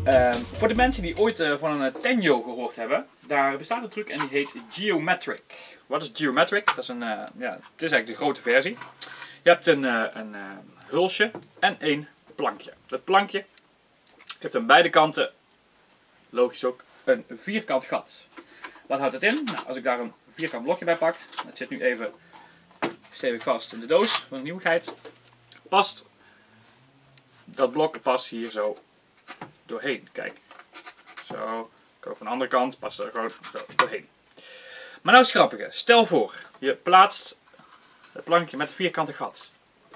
Voor de mensen die ooit van een Tenjo gehoord hebben, daar bestaat een truc en die heet Geometric. Wat is Geometric? Dat is het is eigenlijk de grote versie. Je hebt een hulsje en één plankje. Dat plankje heeft aan beide kanten, logisch ook, een vierkant gat. Wat houdt het in? Nou, als ik daar een vierkant blokje bij pak, dat zit nu even stevig vast in de doos van de nieuwigheid, dat blok past hier zo doorheen. Kijk, zo, ik ook van de andere kant, past er gewoon zo doorheen. Maar nou is het grappige, stel voor, je plaatst het plankje met het vierkante gat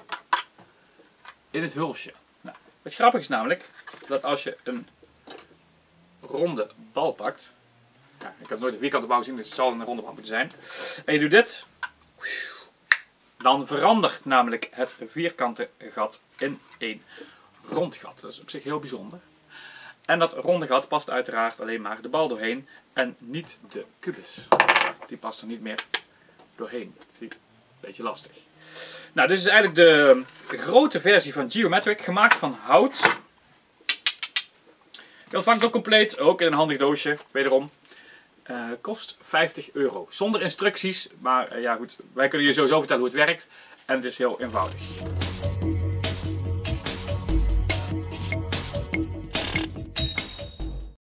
in het hulsje. Nou, het grappige is namelijk dat als je een ronde bal pakt, ja, ik heb nooit een vierkante bal gezien, dus het zal een ronde bal moeten zijn, en je doet dit, dan verandert namelijk het vierkante gat in een rond gat. Dat is op zich heel bijzonder. En dat ronde gat past uiteraard alleen maar de bal doorheen en niet de kubus. Die past er niet meer doorheen. Dat is een beetje lastig. Nou, dit is eigenlijk de grote versie van Geometric, gemaakt van hout. Je ontvangt ook compleet, ook in een handig doosje, wederom. Kost €50. Zonder instructies, maar ja goed, wij kunnen je sowieso vertellen hoe het werkt. En het is heel eenvoudig.